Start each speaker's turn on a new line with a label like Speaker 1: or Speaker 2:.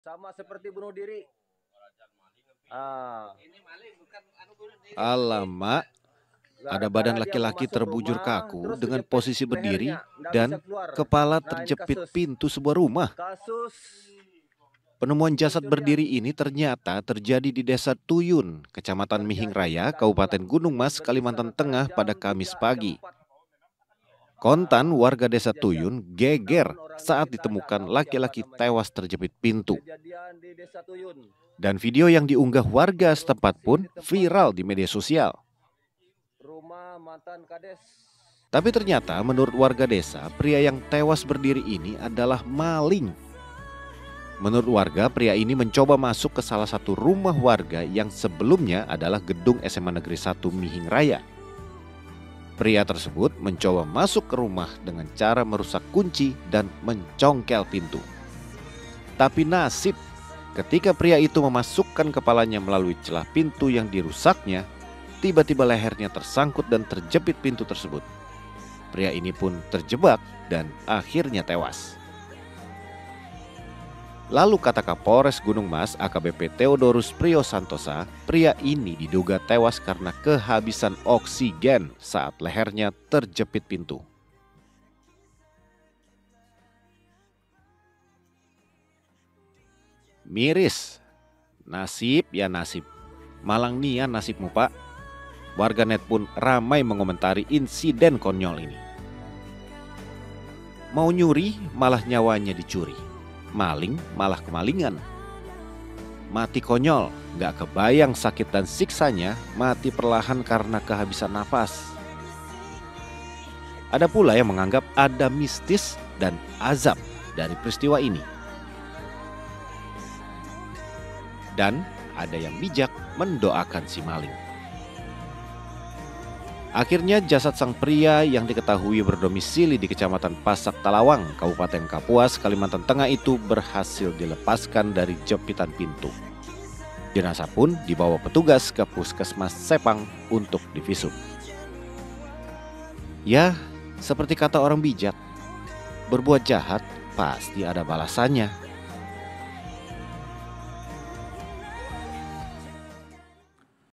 Speaker 1: Sama seperti bunuh diri. Ah,
Speaker 2: Alamak, ada badan
Speaker 1: gara-gara dia mau
Speaker 2: laki-laki
Speaker 1: masuk
Speaker 2: terbujur
Speaker 1: rumah,
Speaker 2: kaku
Speaker 1: terus
Speaker 2: dengan
Speaker 1: kejepit
Speaker 2: posisi berdiri
Speaker 1: lehernya, nggak bisa
Speaker 2: dan
Speaker 1: keluar.
Speaker 2: kepala
Speaker 1: Nah, ini
Speaker 2: terjepit pintu sebuah rumah.
Speaker 1: kasus
Speaker 2: Penemuan jasad
Speaker 1: pencurian.
Speaker 2: berdiri ini ternyata terjadi di Desa Tuyun, Kecamatan Mihing
Speaker 1: Terjadi
Speaker 2: Raya,
Speaker 1: di
Speaker 2: Kabupaten
Speaker 1: Daguan,
Speaker 2: Gunung Mas,
Speaker 1: berkisar
Speaker 2: Kalimantan
Speaker 1: antara
Speaker 2: Tengah pada
Speaker 1: jam
Speaker 2: Kamis
Speaker 1: 3 jam
Speaker 2: pagi.
Speaker 1: 4.
Speaker 2: Kontan
Speaker 1: Ah,
Speaker 2: warga Desa
Speaker 1: kejadian.
Speaker 2: Tuyun geger
Speaker 1: Namun orangnya
Speaker 2: saat
Speaker 1: kita nggak
Speaker 2: ditemukan
Speaker 1: tahu siapa
Speaker 2: laki-laki
Speaker 1: namanya.
Speaker 2: tewas terjepit pintu.
Speaker 1: Kejadian di Desa Tuyun.
Speaker 2: Dan video yang diunggah warga setempat
Speaker 1: Berlokasi
Speaker 2: pun
Speaker 1: di tempat
Speaker 2: viral di media sosial.
Speaker 1: rumah mantan kades.
Speaker 2: Tapi ternyata menurut warga desa, pria yang tewas berdiri ini adalah maling. Menurut warga, pria ini mencoba masuk ke salah satu rumah warga yang sebelumnya adalah gedung SMA Negeri 1 Mihing Raya. Pria tersebut mencoba masuk ke rumah dengan cara merusak kunci dan mencongkel pintu. Tapi nasib, ketika pria itu memasukkan kepalanya melalui celah pintu yang dirusaknya, tiba-tiba lehernya tersangkut dan terjepit pintu tersebut. Pria ini pun terjebak dan akhirnya tewas. Lalu kata Kapolres Gunung Mas AKBP Theodorus Priyo Santosa, pria ini diduga tewas karena kehabisan oksigen saat lehernya terjepit pintu. Miris, nasib ya nasib. Malang nian nasibmu Pak. Warganet pun ramai mengomentari insiden konyol ini. Mau nyuri malah nyawanya dicuri. Maling malah kemalingan. Mati konyol, gak kebayang sakit dan siksanya mati perlahan karena kehabisan nafas. Ada pula yang menganggap ada mistis dan azab dari peristiwa ini. Dan ada yang bijak mendoakan si maling. Akhirnya jasad sang pria yang diketahui berdomisili di Kecamatan Pasak Talawang, Kabupaten Kapuas, Kalimantan Tengah itu berhasil dilepaskan dari jepitan pintu. Jenazah pun dibawa petugas ke Puskesmas Sepang untuk divisum. Ya, seperti kata orang bijak, berbuat jahat pasti ada balasannya.